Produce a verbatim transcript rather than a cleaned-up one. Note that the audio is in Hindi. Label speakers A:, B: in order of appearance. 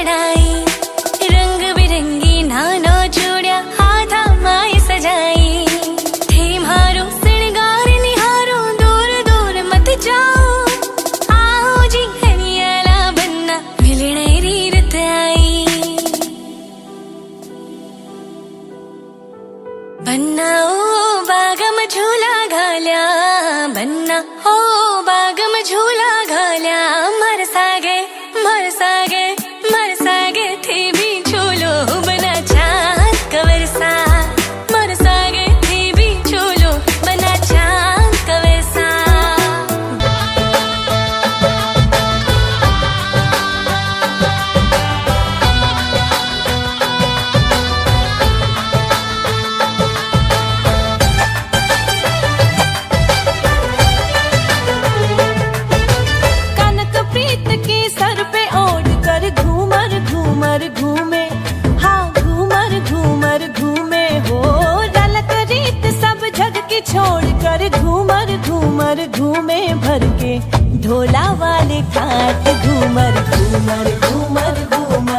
A: चढ़ाई, रंग बिरंगी नानो चूड़िया हाथा माई सजाई। थे मारो सिणगार निहारो दूर दूर मत जाओ, आओ जी हरियाला बन्ना मिलने रीरत आई। बन्ना ओ बागम झूला घाल्या, बन्ना ओ बागम झूला घाल्या। मरसागे मरसागे मरसागे थे भी झूलो बना चांद का वरसा, मरसागे थे भी झूलो बना चांद का वरसा।
B: कनक प्रीत की सर पे ओढ़ कर घूमर घूमर घूमे, हाँ घूमर घूमर घूमे हो। रलक रीत सब जग की छोड़ कर घूमर घूमर घूमे, भर के ढोला वाले घाट घूमर घूमर घूमर घूमर।